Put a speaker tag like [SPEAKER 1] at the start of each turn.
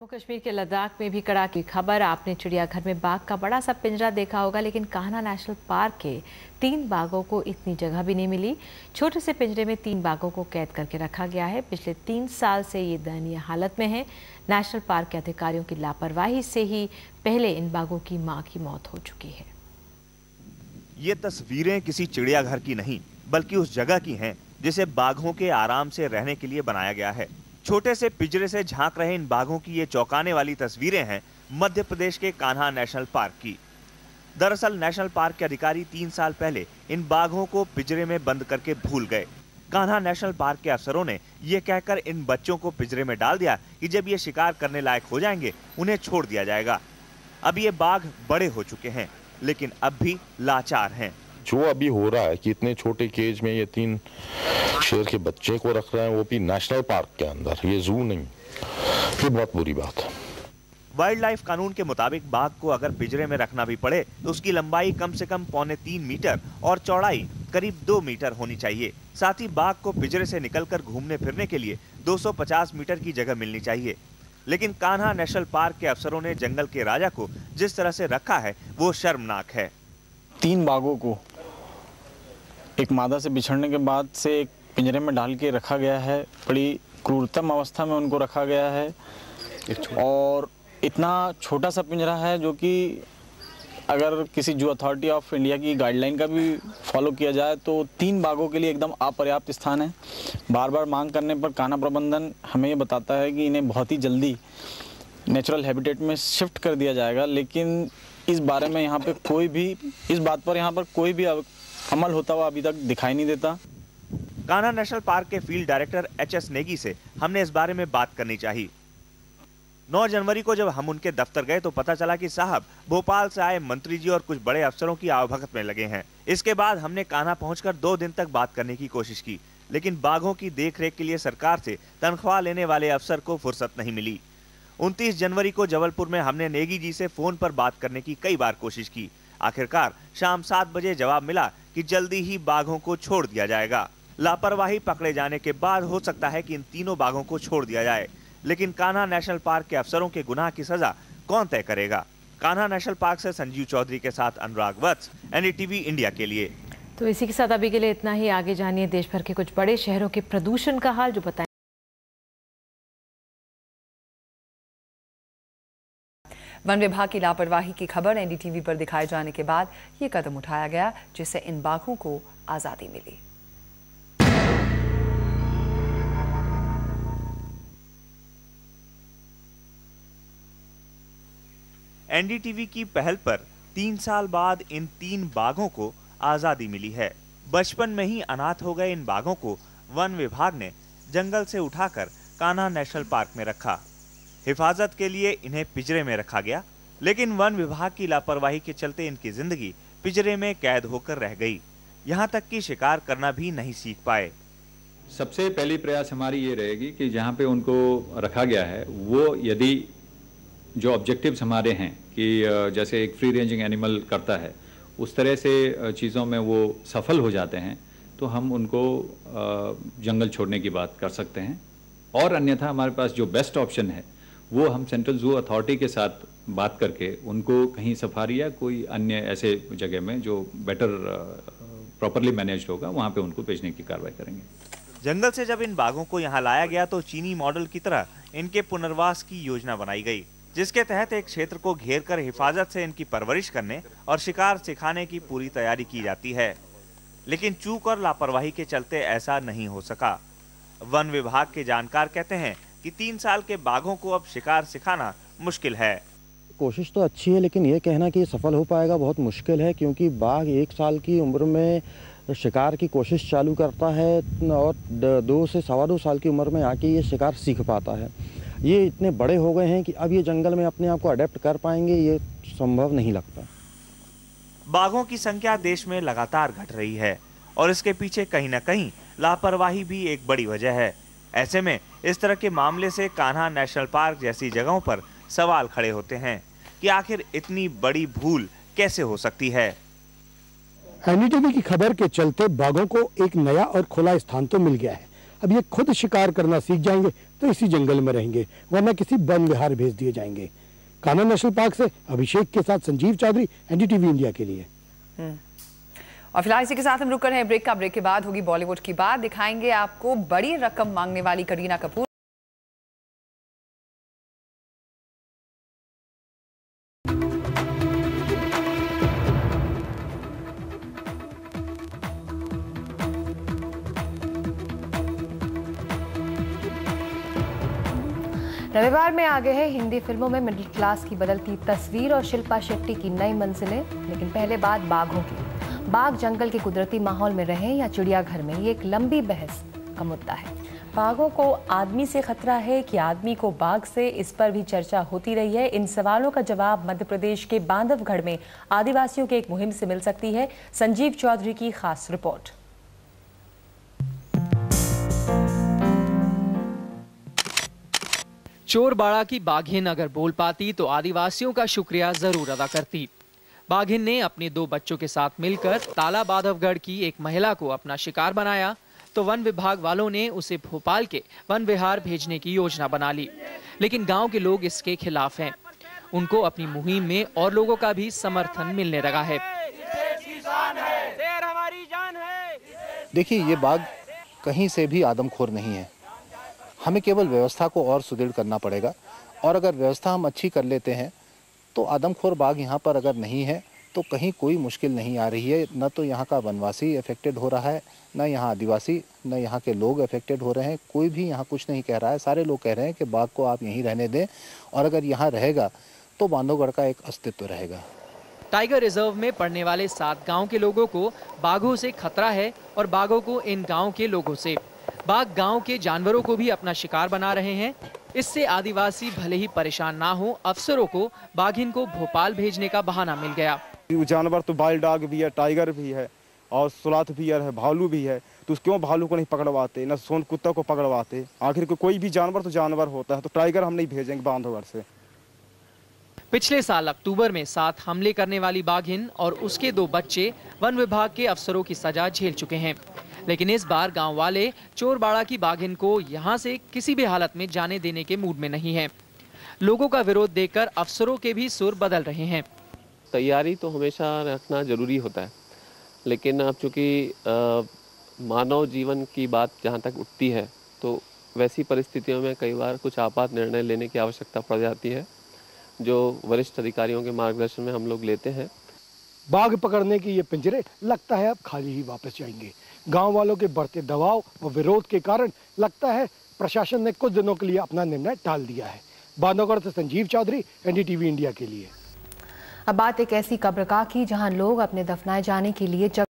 [SPEAKER 1] जम्मू कश्मीर के लद्दाख में भी कड़ाके की खबर। आपने चिड़ियाघर में बाघ का बड़ा सा पिंजरा देखा होगा, लेकिन कान्हा नेशनल पार्क के 3 बाघों को इतनी जगह भी नहीं मिली। छोटे से पिंजरे में 3 बाघों को कैद करके रखा गया है। पिछले 3 साल से ये दयनीय हालत में है। नेशनल पार्क के अधिकारियों की लापरवाही से ही पहले इन बाघों की मां की मौत हो चुकी है।
[SPEAKER 2] ये तस्वीरें किसी चिड़ियाघर की नहीं बल्कि उस जगह की हैं जिसे बाघों के आराम से रहने के लिए बनाया गया है। छोटे से पिंजरे से झांक रहे इन बाघों की ये चौंकाने वाली तस्वीरें हैं मध्य प्रदेश के कान्हा नेशनल पार्क की। दरअसल नेशनल पार्क के अधिकारी 3 साल पहले इन बाघों को पिंजरे में बंद करके भूल गए। कान्हा नेशनल पार्क के अफसरों ने ये कहकर इन बच्चों को पिंजरे में डाल दिया कि जब ये शिकार करने लायक हो जाएंगे उन्हें छोड़ दिया जाएगा। अब ये बाघ बड़े हो चुके हैं लेकिन अब भी लाचार हैं।
[SPEAKER 3] जो अभी हो रहा है कि इतने छोटे केज में ये 3 शेर के बच्चे को रख रहे हैं, वो भी नेशनल पार्क के अंदर, ये जू नहीं, ये बहुत बुरी बात है।
[SPEAKER 2] वाइल्ड लाइफ कानून के मुताबिक बाघ को अगर पिंजरे में रखना भी पड़े तो उसकी लंबाई कम से कम 2.25 मीटर और चौड़ाई करीब 2 मीटर होनी चाहिए। साथ ही बाघ को पिंजरे से निकलकर घूमने फिरने के लिए 250 मीटर की जगह मिलनी चाहिए। लेकिन कान्हा नेशनल पार्क के अफसरों ने जंगल के राजा को जिस तरह से रखा है वो शर्मनाक है।
[SPEAKER 4] 3 बाघों को एक मादा से बिछड़ने के बाद से एक पिंजरे में डाल के रखा गया है। बड़ी क्रूरतम अवस्था में उनको रखा गया है और इतना छोटा सा पिंजरा है जो कि अगर किसी जू अथॉरिटी ऑफ इंडिया की गाइडलाइन का भी फॉलो किया जाए तो 3 बाघों के लिए एकदम अपर्याप्त स्थान है। बार बार मांग करने पर कान्हा प्रबंधन हमें ये बताता है कि इन्हें बहुत ही जल्दी नेचुरल हैबिटेट में शिफ्ट कर दिया जाएगा, लेकिन इस बारे में यहाँ पे कोई भी इस बात पर यहाँ पर कोई भी अमल होता हुआ अभी तक दिखाई नहीं देता।
[SPEAKER 2] कान्हा नेशनल पार्क के फील्ड डायरेक्टर एच.एस. नेगी से हमने इस बारे में बात करनी चाहिए। 9 जनवरी को जब हम उनके दफ्तर गए तो पता चला कि साहब भोपाल से आए मंत्री जी और कुछ बड़े अफसरों की आवभगत में लगे हैं। इसके बाद हमने कान्हा पहुंचकर 2 दिन तक बात करने की कोशिश की, लेकिन बाघों की देखरेख के लिए सरकार से तनख्वाह लेने वाले अफसर को फुर्सत नहीं मिली। 29 जनवरी को जबलपुर में हमने नेगी जी से फोन पर बात करने की कई बार कोशिश की। आखिरकार शाम 7 बजे जवाब मिला कि जल्दी ही बाघों को छोड़ दिया जाएगा। लापरवाही पकड़े जाने के बाद हो सकता है कि इन तीनों बाघों को छोड़ दिया जाए, लेकिन कान्हा नेशनल पार्क के अफसरों के गुनाह की सजा कौन तय करेगा? कान्हा नेशनल पार्क से संजीव चौधरी के साथ अनुराग वत्स, एनडीटीवी इंडिया के लिए।
[SPEAKER 1] तो इसी के साथ अभी के लिए इतना ही। आगे जानिए देश भर के कुछ बड़े शहरों के प्रदूषण का हाल, जो बताएं।
[SPEAKER 5] वन विभाग की लापरवाही की खबर एनडीटीवी पर दिखाए जाने के बाद ये कदम उठाया गया, जिससे इन बाघों को आजादी मिली।
[SPEAKER 2] एनडीटीवी की पहल पर 3 साल बाद इन 3 बाघों को आजादी मिली है। बचपन में ही अनाथ हो गए इन बाघों को वन विभाग ने जंगल से उठाकर कान्हा नेशनल पार्क में रखा। हिफाजत के लिए इन्हें पिंजरे में रखा गया, लेकिन वन विभाग की लापरवाही के चलते इनकी जिंदगी पिंजरे में कैद होकर रह गई। यहाँ तक कि शिकार करना भी नहीं सीख पाए।
[SPEAKER 6] सबसे पहली प्रयास हमारी ये रहेगी कि जहाँ पे उनको रखा गया है वो यदि जो ऑब्जेक्टिव्स हमारे हैं कि जैसे एक फ्री रेंजिंग एनिमल करता है उस तरह से चीज़ों में वो सफल हो जाते हैं तो हम उनको जंगल छोड़ने की बात कर सकते हैं। और अन्यथा हमारे पास जो बेस्ट ऑप्शन है वो हम सेंट्रल जू अथॉरिटी के साथ बात करके उनको कहीं सफारी या कोई अन्य ऐसे जगह में जो बेटर प्रॉपरली मैनेज्ड होगा वहाँ पे उनको भेजने की कार्रवाई करेंगे।
[SPEAKER 2] जंगल से जब इन बाघों को यहाँ लाया गया तो चीनी मॉडल की तरह इनके पुनर्वास की योजना बनाई गई, जिसके तहत एक क्षेत्र को घेरकर हिफाजत से इनकी परवरिश करने और शिकार सिखाने की पूरी तैयारी की जाती है। लेकिन चूक और लापरवाही के चलते ऐसा नहीं हो सका। वन विभाग के जानकार कहते हैं कि 3 साल के बाघों को अब शिकार सिखाना मुश्किल है।
[SPEAKER 7] कोशिश तो अच्छी है, लेकिन ये कहना कि सफल हो पाएगा बहुत मुश्किल है, क्योंकि बाघ 1 साल की उम्र में शिकार की कोशिश चालू करता है और 2 से 2.25 साल की उम्र में आके ये शिकार सीख पाता है। ये इतने बड़े हो गए हैं कि अब ये जंगल में अपने आप को अडेप्ट कर पाएंगे, ये संभव नहीं लगता।
[SPEAKER 2] बाघों की संख्या देश में लगातार घट रही है और इसके पीछे कहीं न कहीं लापरवाही भी एक बड़ी वजह है। ऐसे में इस तरह के मामले से कान्हा नेशनल पार्क जैसी जगहों पर सवाल खड़े होते हैं कि आखिर इतनी बड़ी भूल कैसे हो सकती है।
[SPEAKER 8] एनडीटीवी की खबर के चलते बाघों को एक नया और खुला स्थान तो मिल गया है। अब ये खुद शिकार करना सीख जाएंगे तो इसी जंगल में रहेंगे, वरना किसी वन विहार भेज दिए जाएंगे। कान्हा नेशनल पार्क से अभिषेक के साथ संजीव चौधरी, एनडीटीवी इंडिया के लिए।
[SPEAKER 5] और फिलहाल इसी के साथ हम रुक कर रहे हैं ब्रेक का। ब्रेक के बाद होगी बॉलीवुड की बात। दिखाएंगे आपको बड़ी रकम मांगने वाली करीना कपूर।
[SPEAKER 1] रविवार में आ गए हैं हिंदी फिल्मों में मिडिल क्लास की बदलती तस्वीर और शिल्पा शेट्टी की नई मंजिलें। लेकिन पहले बात बाघों की। बाघ जंगल के कुदरती माहौल में रहें या चिड़ियाघर में, ये एक लंबी बहस का मुद्दा है।
[SPEAKER 9] बाघों को आदमी से खतरा है कि आदमी को बाघ से, इस पर भी चर्चा होती रही है। इन सवालों का जवाब मध्य प्रदेश के बांधवगढ़ में आदिवासियों के एक मुहिम से मिल सकती है। संजीव चौधरी की खास रिपोर्ट।
[SPEAKER 10] चोरबाड़ा की बाघिन अगर बोल पाती तो आदिवासियों का शुक्रिया जरूर अदा करती। बाघिन ने अपने 2 बच्चों के साथ मिलकर ताला बांधवगढ़ की एक महिला को अपना शिकार बनाया तो वन विभाग वालों ने उसे भोपाल के वन विहार भेजने की योजना बना ली। लेकिन गांव के लोग इसके खिलाफ हैं। उनको अपनी मुहिम में और लोगों का भी समर्थन मिलने लगा है।
[SPEAKER 11] देखिए, ये बाघ कहीं से भी आदमखोर नहीं है। हमें केवल व्यवस्था को और सुदृढ़ करना पड़ेगा, और अगर व्यवस्था हम अच्छी कर लेते हैं तो आदमखोर बाघ यहाँ पर अगर नहीं है तो कहीं कोई मुश्किल नहीं आ रही है। न तो यहाँ का वनवासी अफेक्टेड हो रहा है, न यहाँ आदिवासी, न यहाँ के लोग अफेक्टेड हो रहे हैं। कोई भी यहाँ कुछ नहीं कह रहा है। सारे लोग कह रहे हैं कि बाघ को आप यहीं रहने दें, और अगर यहाँ रहेगा तो बांधवगढ़ का एक अस्तित्व रहेगा।
[SPEAKER 10] टाइगर रिजर्व में पड़ने वाले 7 गाँव के लोगों को बाघों से खतरा है और बाघों को इन गाँव के लोगों से। बाघ गांव के जानवरों को भी अपना शिकार बना रहे हैं। इससे आदिवासी भले ही परेशान ना हो, अफसरों को बाघिन को भोपाल भेजने का बहाना मिल गया।
[SPEAKER 12] जानवर तो वाइल्ड डॉग भी है, टाइगर भी है, और सुलाथ बियर है, भालू भी है, तो क्यों भालू को नहीं पकड़वाते, न सोन कुत्ता को पकड़वाते? आखिर कोई भी जानवर तो जानवर होता है, तो टाइगर हम नहीं भेजेंगे बांधवगढ़ से।
[SPEAKER 10] पिछले साल अक्टूबर में 7 हमले करने वाली बाघिन और उसके 2 बच्चे वन विभाग के अफसरों की सजा झेल चुके हैं। लेकिन इस बार गांव वाले चोरबाड़ा की बाघिन को यहां से किसी भी हालत में जाने देने के मूड में नहीं है। लोगों का विरोध देखकर अफसरों के भी सुर बदल रहे हैं।
[SPEAKER 13] तैयारी तो हमेशा रखना जरूरी होता है, लेकिन अब चूंकि मानव जीवन की बात जहां तक उठती है तो वैसी परिस्थितियों में कई बार कुछ आपात निर्णय लेने की आवश्यकता पड़ जाती है, जो वरिष्ठ अधिकारियों के मार्गदर्शन में हम लोग लेते हैं।
[SPEAKER 8] बाघ पकड़ने के ये पिंजरे लगता है अब खाली ही वापस जाएंगे। गांव वालों के बढ़ते दबाव और विरोध के कारण लगता है प्रशासन ने कुछ दिनों के लिए अपना निर्णय टाल दिया है। बांधवगढ़ से संजीव चौधरी, एनडीटीवी इंडिया के लिए।
[SPEAKER 1] अब बात एक ऐसी कब्रगाह की जहां लोग अपने दफनाए जाने के लिए